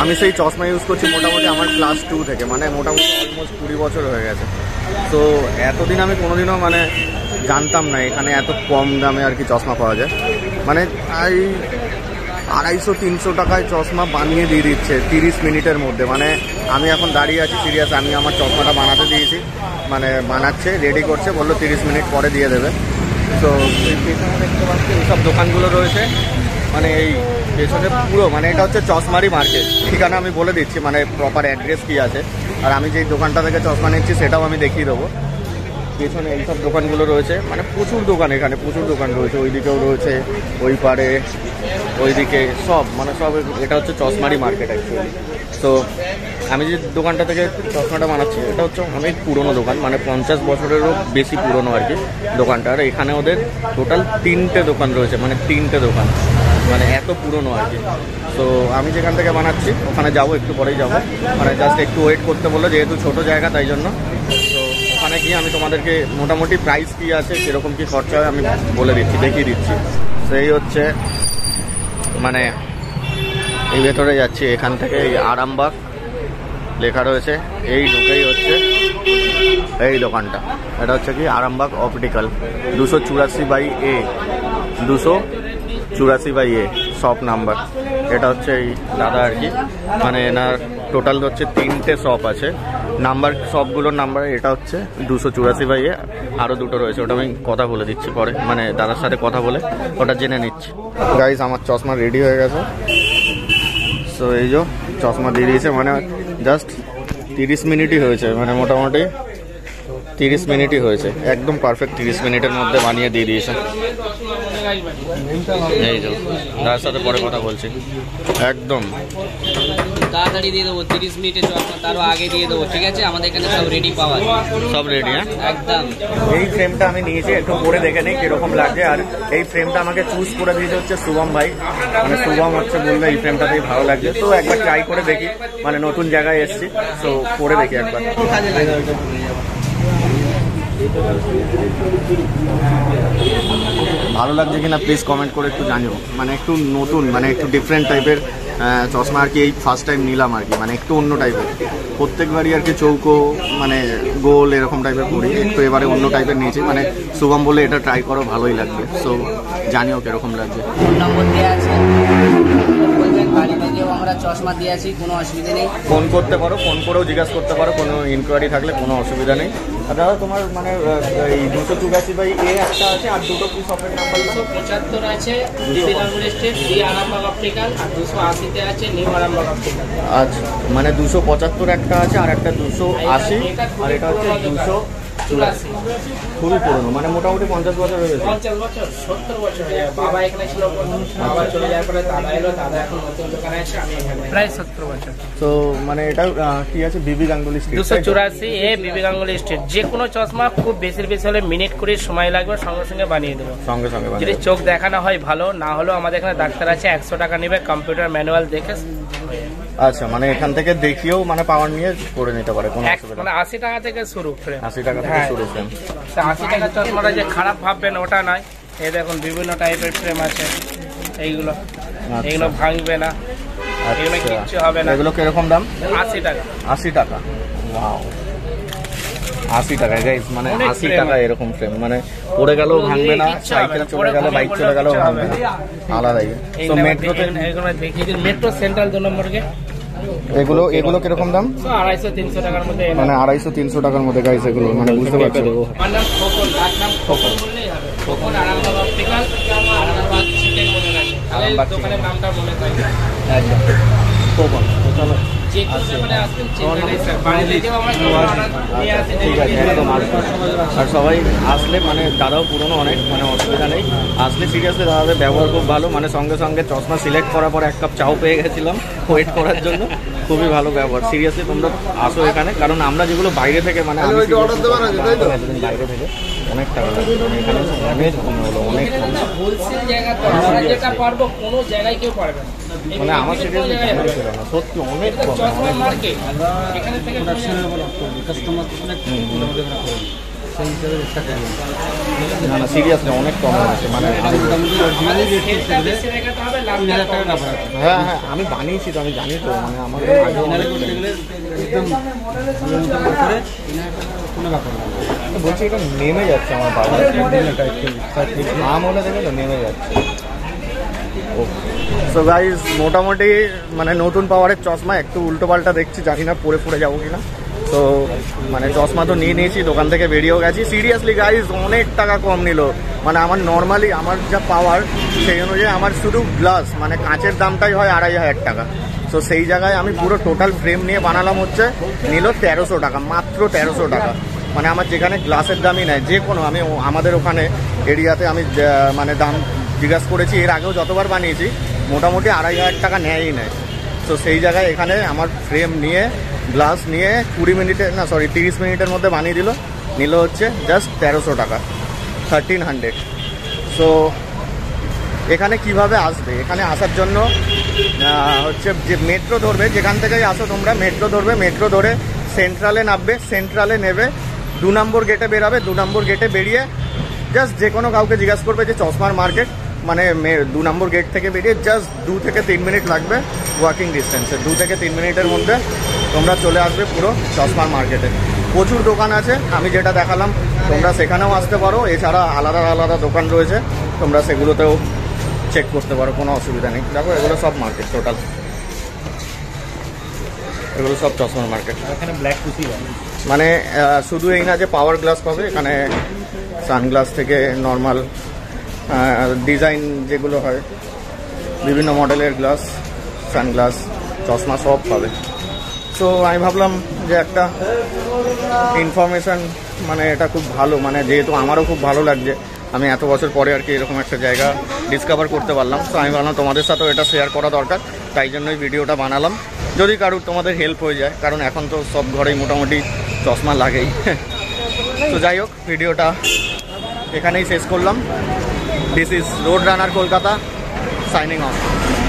আমি সেই চশমা ইউজ করছি মোটামুটি আমার ক্লাস 2 থেকে, মানে মোটামুটি অলমোস্ট 20 বছর হয়ে গেছে। তো এতদিন আমি কোনোদিনও মানে জানতাম না এখানে এত কম দামে আর কি চশমা পাওয়া যায়। মানে এই 250-300 টাকায় চশমা বানিয়ে দিয়ে দিচ্ছে 30 মিনিটের মধ্যে। মানে আমি এখন দাঁড়িয়ে আছি সিরিয়াস, আমি আমার চশমাটা বানাতে দিয়েছি, মানে বানাচ্ছে, রেডি করছে, বললো 30 মিনিট পরে দিয়ে দেবে। তো এই পেছনে দেখতে পাচ্ছি এইসব দোকানগুলো রয়েছে, মানে এই পেছনে পুরো মানে এটা হচ্ছে চশমারি মার্কেট। ঠিকানা আমি বলে দিচ্ছি, মানে প্রপার অ্যাড্রেস কী আছে, আর আমি যেই দোকানটা থেকে চশমা নিচ্ছি সেটাও আমি দেখিয়ে দেবো। পেছনে এইসব দোকানগুলো রয়েছে, মানে প্রচুর দোকান, এখানে প্রচুর দোকান রয়েছে, ওই দিকেও রয়েছে, ওই পারে ওইদিকে সব, মানে সব। এটা হচ্ছে চশমারি মার্কেট অ্যাকচুয়ালি। তো আমি যে দোকানটা থেকে চশমাটা বানাচ্ছি এটা হচ্ছে অনেক পুরনো দোকান, মানে 50 বছরেরও বেশি পুরনো আর কি দোকানটা। আর এখানে ওদের টোটাল 3টে দোকান রয়েছে, মানে 3টে দোকান, মানে এত পুরনো আর কি। তো আমি যেখান থেকে বানাচ্ছি ওখানে যাবো, একটু পরেই যাবো, মানে জাস্ট একটু ওয়েট করতে বললো, যেহেতু ছোটো জায়গা তাই জন্য। তো ওখানে গিয়ে আমি তোমাদেরকে মোটামুটি প্রাইস কী আছে, কীরকম কী খরচা হয় আমি বলে দিচ্ছি, দেখিয়ে দিচ্ছি। সেই হচ্ছে মানে এই ভেতরে যাচ্ছি, এখান থেকে এই আরামবাগ লেখা রয়েছে, এই ঢুকেই হচ্ছে এই দোকানটা। এটা হচ্ছে কি Arambagh optical, 284/A, 284/A shop number. এটা হচ্ছে এই দাদা আর কি, মানে এনার টোটাল হচ্ছে 3টে শপ আছে, নাম্বার সবগুলোর নাম্বার। এটা হচ্ছে 284/A, আরও 2টো রয়েছে, ওটা আমি কথা বলে দিচ্ছি পরে, মানে দাদার সাথে কথা বলে ওটা জেনে নিচ্ছি। গাইস আমার চশমা রেডি হয়ে গেছে। সো এই যে চশমা দিয়ে দিয়েছে, মানে জাস্ট 30 মিনিটই হয়েছে, মানে মোটামুটি 30 মিনিটই হয়েছে, একদম পারফেক্ট 30 মিনিটের মধ্যে বানিয়ে দিয়ে দিয়েছে। এই যে দাদার সাথে পরে কথা বলছি, একদম তাড়াতাড়ি দিয়ে দেবো, 30 মিনিটে চশমা তারও আগে দিয়ে দেবো, ঠিক আছে? আমাদের এখানে সব রেডি পাওয়া যায়, সব রেডি। হ্যাঁ একদম। এই ফ্রেমটা আমি নিয়েছি, একটু পরে দেখে নিই কিরকম লাগছে। আর এই ফ্রেমটা আমাকে চুজ করে দিয়েছে হচ্ছে শুভম ভাই, মানে শুভম হচ্ছে বললে এই ফ্রেমটাতেই ভালো লাগছে। তো একবার ট্রাই করে দেখি, মানে নতুন জায়গায় এসেছি, তো পরে দেখি একবার। ভালো লাগছে কিনা প্লিজ কমেন্ট করে একটু জানিও, মানে একটু নতুন, মানে একটু ডিফারেন্ট টাইপের চশমা আর কি, এই ফার্স্ট টাইম নিলাম আর কি, মানে একটু অন্য টাইপের। প্রত্যেকবারই আর কি চৌকো মানে গোল এরকম টাইপের পড়ি, একটু এবারে অন্য টাইপের নিয়েছি, মানে শুভম বলে এটা ট্রাই করো, ভালোই লাগবে। সো জানিও কিরকম লাগছে। ফোন নম্বর দেওয়া আছে, বলবেন বাড়িতে যেও আমরা চশমা দিয়ে আছি, কোনো অসুবিধা নেই। ফোন করতে পারো, ফোন করেও জিজ্ঞাসা করতে পারো, কোনো ইনকোয়ারি থাকলে কোনো অসুবিধা নেই। আর দাদা তোমার মানে এই 284/A একটা আছে, আর দুটো কি শপের নাম্বার? 275 আছে B B Ganguly street, Arambagh optical, আর 280-তে আছে নিউ আরামবাগ অপটিক্যাল। আচ্ছা, মানে 275 একটা আছে, আর একটা 280, আর এটা হচ্ছে 284। খুবই পুরনো, মানে মোটামুটি 50 বছর হয়ে গেছে। 50 বছর 70 বছর হয়ে যায়। বাবা এখানে ছিল, বাবা চলে যাওয়ার পরে দাদা এলো, দাদা এখন নতুন দোকানে আছে, আমি এখানে প্রায় 70 বছর। তো মানে এটা কি আছে, বিবি গাঙ্গুলি স্ট্রিট, 284A বিবি গাঙ্গুলি স্ট্রিট। যে কোনো চশমা খুব বেশি হলে মিনিট করে সময় লাগবে, সঙ্গে সঙ্গে বানিয়ে দেবো, সঙ্গে সঙ্গে। যদি চোখ দেখানো হয় ভালো, না হলেও আমাদের এখানে ডাক্তার আছে, 100 টাকা নেবে, কম্পিউটার ম্যানুয়াল দেখে। আচ্ছা, মানে এখান থেকে দেখিয়েও মানে পাওয়ার নিয়ে করে নিতে পারে, কোনো অসুবিধা মানে 80 টাকা থেকে শুরু ফ্রেম, 80 টাকা থেকে শুরু ফ্রেম। 80 টাকার চশমাটা যে খারাপ ভাববেন ওটা নয়। এই দেখুন বিভিন্ন টাইপের ফ্রেম আছে, এইগুলো এগুলো ভাঙবে না, এগুলো কিচ্ছু হবে না। এগুলো কিরকম দাম? 80 টাকা। 80 টাকা, ওয়াও, 80 টাকা গাইস, মানে 80 টাকা এরকম ফ্রেম, মানে পড়ে গেলেও ভাঙবে না, সাইকেল চলে গেল, বাইক চলে গেলেও ভাঙবে না, আলাদাই। তো মেট্রোতে এগুলো দেখিয়ে দিন, মেট্রো সেন্ট্রাল 2 নম্বর গেট। এগুলো কিরকম দাম? 250-300 টাকার মধ্যে, মানে 250-300 টাকার মধ্যে গাইস এগুলো, মানে বুঝতে পারছো। আমার নাম খোকন, তার নাম খোকন বললেই হবে। খোকন আরামবাগ অপটিক্যাল, আরামবাগ চিকেন মনে রাখে, আরামবাগ দোকানের নামটা মনে থাকে। একদম খোকন, চলো যে কোনো দোকানে আসবেন, চিকেন স্যার বাড়িতে যেও আমরা নিয়ে আসি, ঠিক আছে, একদম আসবে। আর সবাই আসলে, মানে দাদাও পুরনো অনেক, মানে অসুবিধা নেই, আসলে সিরিয়াসলি দাদাদের ব্যবহার খুব ভালো, মানে সঙ্গে সঙ্গে চশমা সিলেক্ট করার পর 1 কাপ চাও পেয়ে গেছিলাম ওয়েট করার জন্য, খুবই ভালো ব্যবহার। সিরিয়াসলি তোমরা আসো এখানে, কারণ আমরা যেগুলো বাইরে থেকে, মানে আমি এতদিন বাইরে থেকে অনেক টাকা লাগে, এখানে অনেক কমে হলো, অনেক কম। হোলসেল জায়গা তো আমরা যেটা পারবো কোনো জায়গায় কেউ পারবে না, মানে আমার সিরিয়াসলি জানা ছিল না, সত্যি অনেক কম। চশমা মার্কেট এখানে থেকে সেই হিসাবে রেটটা কম। না না সিরিয়াসলি অনেক কম হয়েছে, মানে এটা মোটামুটি অরিজিনালি রেট সেলটা বেশি দেখাতে হবে, লাভ 3000 টাকা ব্যাপার আছে। হ্যাঁ হ্যাঁ আমি বানিয়েছি তো, আমি জানি তো, মানে আমার অরিজিনালি করতে গেলে একদম ভালো মতো করে কোনো ব্যাপার না। বলছি এটা নেমে যাচ্ছে আমার বাবা, এটা একটু নাম হলে দেখে তো নেমে যাচ্ছে। সো গাইজ মোটামুটি মানে নতুন পাওয়ারের চশমা, একটু উল্টো পাল্টা দেখছি, জানি না পরে পড়ে যাবো কিনা। তো মানে চশমা তো নিয়ে নিয়েছি, দোকান থেকে বেরিয়েও গেছি। সিরিয়াসলি গাইজ অনেক টাকা কম নিল, মানে আমার নর্মালি আমার যা পাওয়ার সেই অনুযায়ী আমার শুধু গ্লাস মানে কাঁচের দামটাই হয় 2500 টাকা। তো সেই জায়গায় আমি পুরো টোটাল ফ্রেম নিয়ে বানালাম হচ্ছে নিল 1300 টাকা, মাত্র 1300 টাকা। মানে আমার যেখানে গ্লাসের দামই নেয় যে কোনো, আমি আমাদের ওখানে এরিয়াতে আমি মানে দাম জিজ্ঞাসা করেছি, এর আগেও যতবার বানিয়েছি মোটামুটি 2500 টাকা নেয়ই নেয়। তো সেই জায়গায় এখানে আমার ফ্রেম নিয়ে গ্লাস নিয়ে 30 মিনিটের মধ্যে বানিয়ে দিল, নিল হচ্ছে জাস্ট 1300 টাকা, 1300। সো এখানে কিভাবে আসবে, এখানে আসার জন্য হচ্ছে যে মেট্রো ধরবে, যেখান থেকেই আসো তোমরা মেট্রো ধরবে, মেট্রো ধরে সেন্ট্রালে নামবে, সেন্ট্রালে নেবে 2 নম্বর গেটে বেরাবে, 2 নম্বর গেটে বেরিয়ে জাস্ট যে কোনো কাউকে জিজ্ঞাসা করবে যে চশমার মার্কেট, মানে 2 নম্বর গেট থেকে বেরিয়ে জাস্ট 2 থেকে 3 মিনিট লাগবে ওয়াকিং ডিস্টেন্সে, 2 থেকে 3 মিনিটের মধ্যে তোমরা চলে আসবে পুরো চশমার মার্কেটে। প্রচুর দোকান আছে, আমি যেটা দেখালাম তোমরা সেখানেও আসতে পারো, এছাড়া আলাদা আলাদা দোকান রয়েছে, তোমরা সেগুলোতেও চেক করতে পারো, কোনো অসুবিধা নেই। দেখো এগুলো সব মার্কেট, টোটাল এগুলো সব চশমার মার্কেট। এখানে ব্ল্যাক কুচি মানে শুধু এই না যে পাওয়ার গ্লাস পাবে, এখানে সানগ্লাস থেকে নর্মাল ডিজাইন যেগুলো হয় বিভিন্ন মডেলের গ্লাস, সানগ্লাস, চশমা সব পাবে। সো আমি ভাবলাম যে একটা ইনফরমেশান, মানে এটা খুব ভালো, মানে যেহেতু আমারও খুব ভালো লাগছে, আমি এত বছর পরে আর কি এরকম একটা জায়গা ডিসকভার করতে পারলাম। তো আমি ভাবলাম তোমাদের সাথেও এটা শেয়ার করা দরকার, তাই জন্যই ভিডিওটা বানালাম, যদি কারোর তোমাদের হেল্প হয়ে যায়, কারণ এখন তো সব ঘরেই মোটামুটি চশমা লাগেই। তো যাই হোক, ভিডিওটা এখানেই শেষ করলাম। This is road runner Kolkata, signing of.